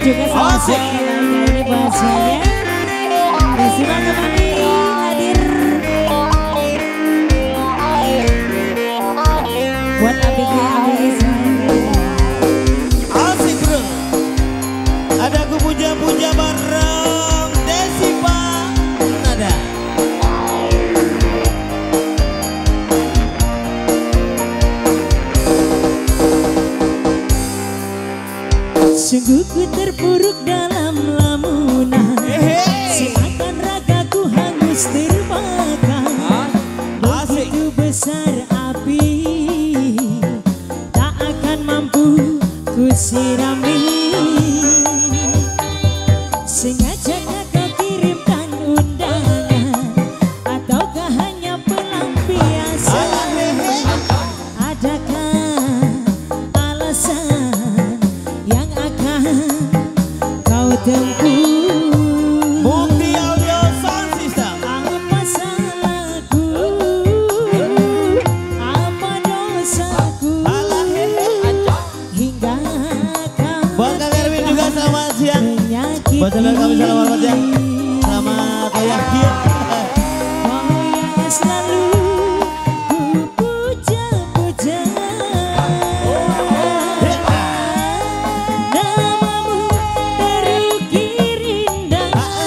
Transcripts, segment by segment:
juga sama saya ini bahasanya. Desipan kembali hadir buat ABG asik bro. Ada aku puja-puja bareng Desipan Nada. Sungguh ku terpuruk dalam lamunan, seakan ragaku hangus terbakar. Begitu besar api, tak akan mampu ku sirami. Sengaja kau kirimkan undangan, ataukah hanya pelampiasan? Adakah alasan yang akan kau tempuh? Mukti Audio Sound System. Apa salahku? Apa dosaku? Hingga kau Buat Kang Erwin juga selamat siang. menyakiti. Buat saudara kami selamat ya. Selamat yakin. Kau yang selalu ku puja-puja. Namamu terukir indah.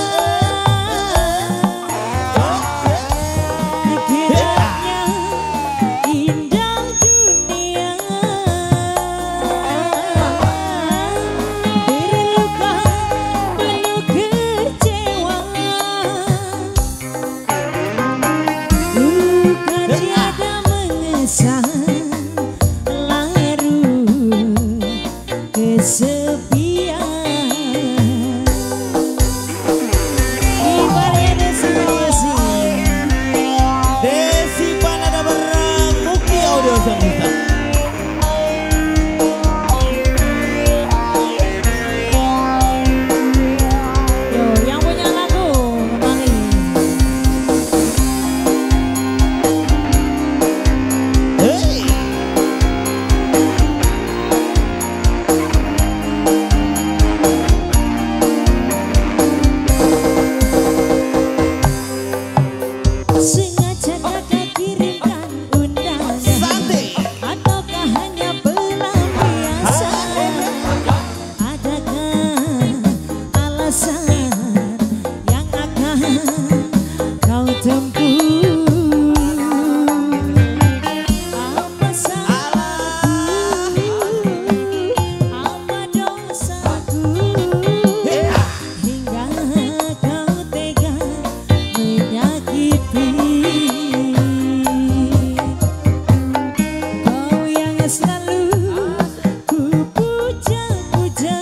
Kiranya indah dunia. Terluka penuh kecewa. Luka tiada mengesan, larut kesepian. Ibaratnya destinasi. Desipan Nada bareng Mukti Audio Sound System. Yo, yang punya lagu kembali. Hey. Sengaja kakak kirimkan undangan, Santai. ataukah hanya pelampiasan? Adakah alasan yang akan kau tempuh? Apa salahku? Apa dosaku? Hingga kau tega menyakiti. Kau yang selalu ku puja-puja.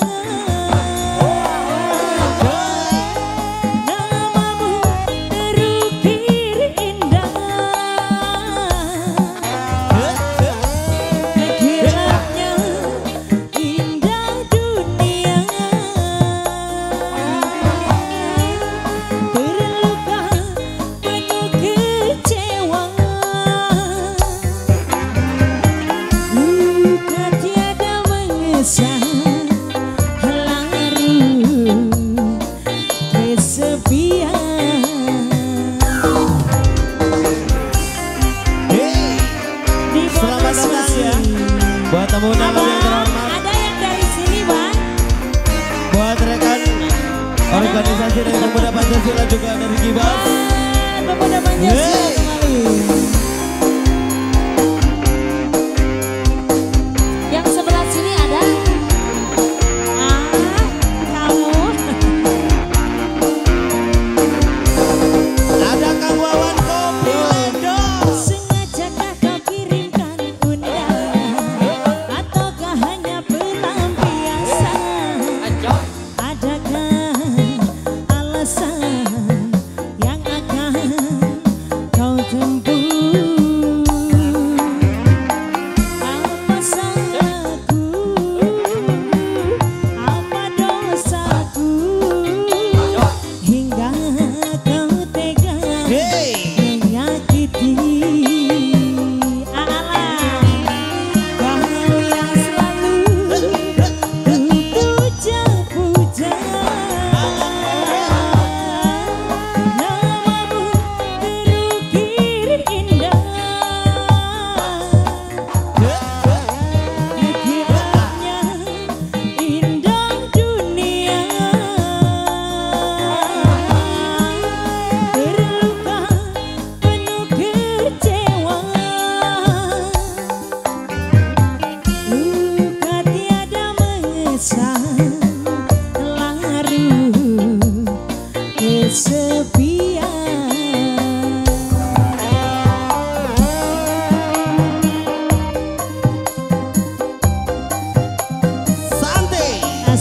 Namamu terukir indah. Kiranya indah dunia. Terluka penuh kecewa. Luka tiada mengesan, larut kesepian. Hey. Di Selamat datang ya. Buat tamu undangan yang terhormat. Ada yang dari sini, Bang? Buat rekan organisasi dari Pemuda Pancasila juga dari Gibas. Pemuda Pancasila Hey. kembali. Yang sebelah sini ada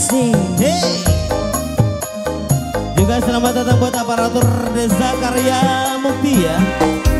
Asik. Hey. Juga selamat datang buat aparatur Desa Karya Mukti ya.